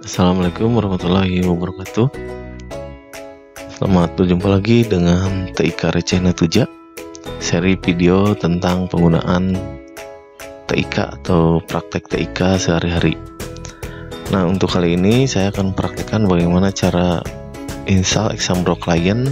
Assalamualaikum warahmatullahi wabarakatuh. Selamat berjumpa lagi dengan TIK Receh Natuja, seri video tentang penggunaan TIK atau praktek TIK sehari-hari. Nah, untuk kali ini saya akan praktekkan bagaimana cara install Exambro Client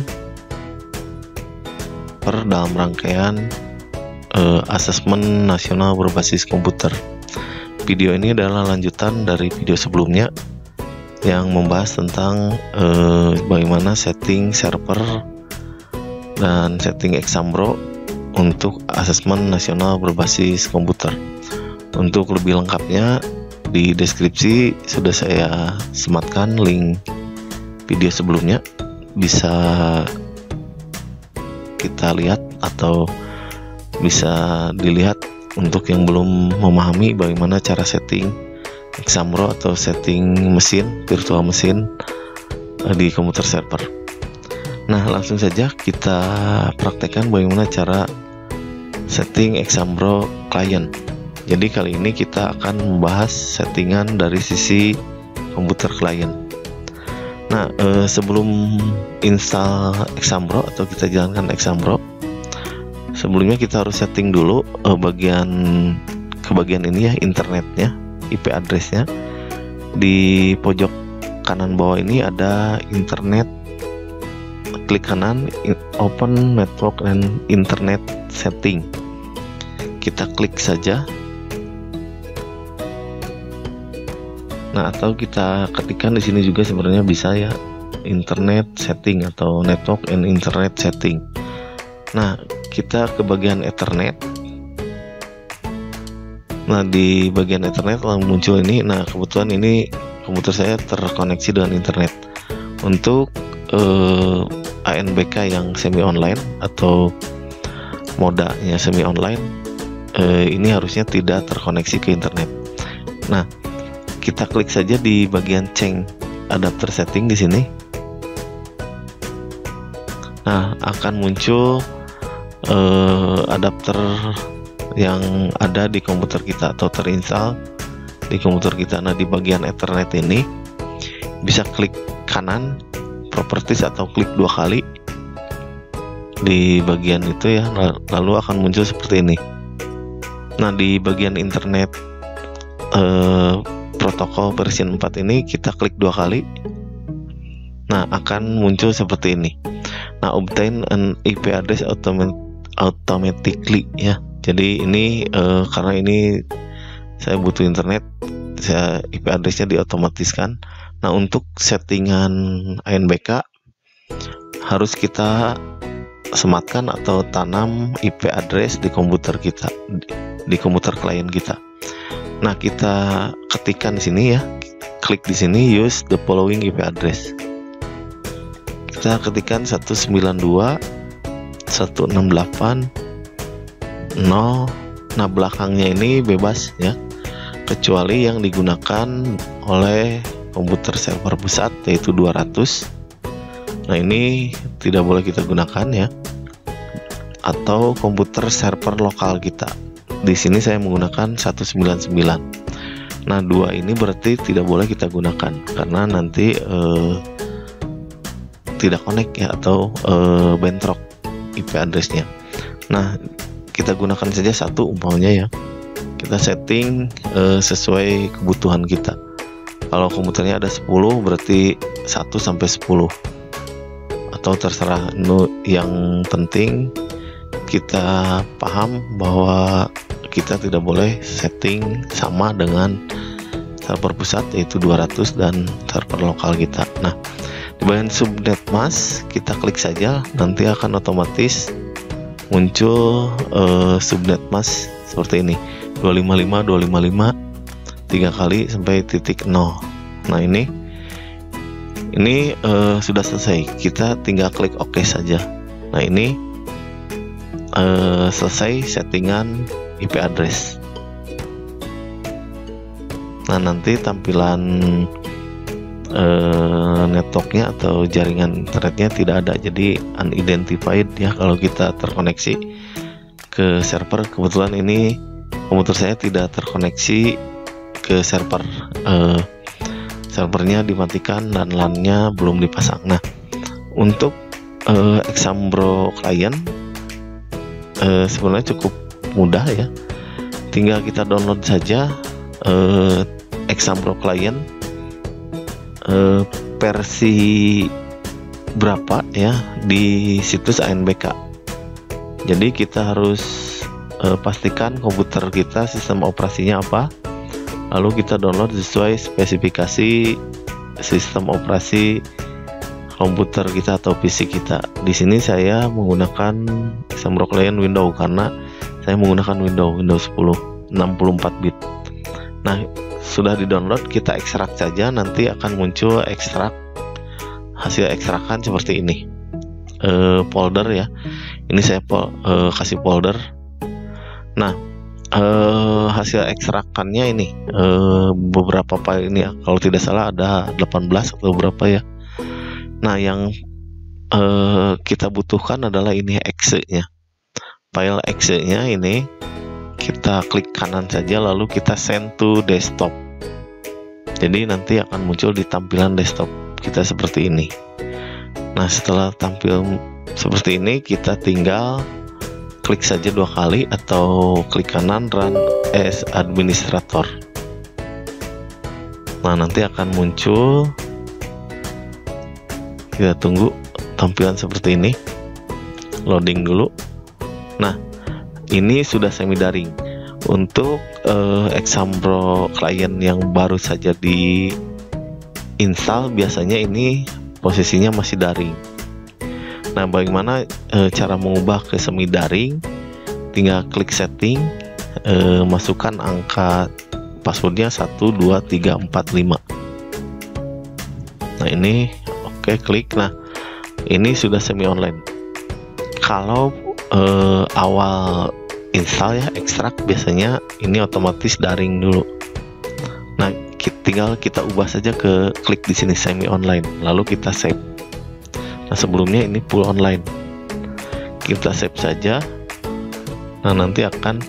dalam rangkaian asesmen nasional berbasis komputer. Video ini adalah lanjutan dari video sebelumnya yang membahas tentang bagaimana setting server dan setting Exambro untuk asesmen nasional berbasis komputer. Untuk lebih lengkapnya, di deskripsi sudah saya sematkan link video sebelumnya, bisa kita lihat atau bisa dilihat untuk yang belum memahami bagaimana cara setting Exambro atau setting mesin, virtual mesin di komputer server. Nah, langsung saja kita praktekkan bagaimana cara setting Exambro Client. Jadi kali ini kita akan membahas settingan dari sisi komputer client. Nah, sebelum install Exambro atau kita jalankan Exambro, sebelumnya kita harus setting dulu bagian ini ya, internetnya, IP addressnya. Di pojok kanan bawah ini ada internet, klik kanan open network and internet setting, kita klik saja. Nah, atau kita ketikkan di sini juga sebenarnya bisa ya, internet setting atau network and internet setting. Nah, kita ke bagian Ethernet. Nah, di bagian Ethernet muncul ini. Nah, kebetulan ini komputer saya terkoneksi dengan internet. Untuk ANBK yang semi online atau modanya semi online, ini harusnya tidak terkoneksi ke internet. Nah, kita klik saja di bagian change adapter setting di sini. Nah, akan muncul adapter yang ada di komputer kita atau terinstall di komputer kita. Nah, di bagian Ethernet ini bisa klik kanan properties atau klik 2 kali di bagian itu ya, lalu akan muncul seperti ini. Nah, di bagian internet protokol versi 4 ini kita klik 2 kali. Nah, akan muncul seperti ini. Nah, obtain an IP address automatically ya. Jadi ini karena ini saya butuh internet, saya IP addressnya diotomatiskan. Nah, untuk settingan ANBK harus kita sematkan atau tanam IP address di komputer kita, di komputer klien kita. Nah, kita ketikkan di sini ya, klik di sini use the following IP address. Kita ketikkan 192.168.0. Nah, belakangnya ini bebas ya, kecuali yang digunakan oleh komputer server pusat yaitu 200. Nah, ini tidak boleh kita gunakan ya, atau komputer server lokal kita. Di sini saya menggunakan 199. Nah, 2 ini berarti tidak boleh kita gunakan karena nanti tidak connect ya, atau bentrok IP addressnya. Nah, kita gunakan saja 1 umpamanya ya. Kita setting sesuai kebutuhan kita. Kalau komputernya ada 10 berarti 1 sampai 10 atau terserah. Yang penting kita paham bahwa kita tidak boleh setting sama dengan server pusat yaitu 200 dan server lokal kita. Nah, di bagian subnet mask kita klik saja, nanti akan otomatis muncul subnet mask seperti ini, 255 3 kali sampai titik 0. Nah, ini sudah selesai, kita tinggal klik OK saja. Nah, ini selesai settingan IP address. Nah, nanti tampilan networknya atau jaringan internetnya tidak ada, jadi unidentified ya kalau kita terkoneksi ke server. Kebetulan ini komputer saya tidak terkoneksi ke server servernya dimatikan dan LAN-nya belum dipasang. Nah, untuk Exambro client sebenarnya cukup mudah ya, tinggal kita download saja Exambro client versi berapa ya di situs ANBK. Jadi kita harus pastikan komputer kita sistem operasinya apa, lalu kita download sesuai spesifikasi sistem operasi komputer kita atau PC kita. Di sini saya menggunakan Exambro client Windows karena saya menggunakan Windows 10 64 bit. Nah, sudah di-download, kita ekstrak saja, nanti akan muncul hasil ekstrakan seperti ini. Folder ya. Ini saya kasih folder. Nah, hasil ekstrakannya ini beberapa file ini ya. Kalau tidak salah ada 18 atau berapa ya. Nah, yang kita butuhkan adalah ini exe-nya. File exe-nya ini kita klik kanan saja, lalu kita send to desktop. Jadi nanti akan muncul di tampilan desktop kita seperti ini. Nah, setelah tampil seperti ini, kita tinggal klik saja 2 kali atau klik kanan run as administrator. Nah, nanti akan muncul, kita tunggu tampilan seperti ini, loading dulu. Nah, ini sudah semi daring. Untuk Exambro client yang baru saja di install, biasanya ini posisinya masih daring. Nah, bagaimana cara mengubah ke semi daring? Tinggal klik setting, masukkan angka passwordnya 12345. Nah, ini oke, klik. Nah, ini sudah semi online. Kalau awal install ya, ekstrak, biasanya ini otomatis daring dulu. Nah, tinggal kita ubah saja ke klik di sini semi online, lalu kita save. Nah, sebelumnya ini full online, kita save saja. Nah, nanti akan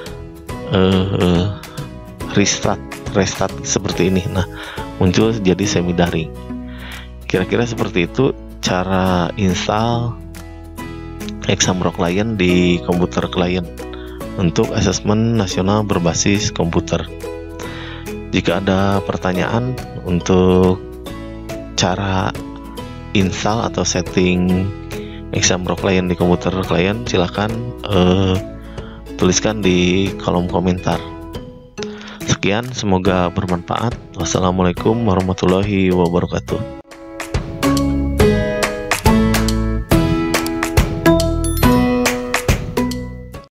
restart seperti ini. Nah, muncul jadi semi daring. Kira-kira seperti itu cara install Exambro client di komputer klien untuk asesmen nasional berbasis komputer. Jika ada pertanyaan untuk cara install atau setting Exambro client di komputer klien, silahkan tuliskan di kolom komentar. Sekian, semoga bermanfaat. Wassalamualaikum warahmatullahi wabarakatuh.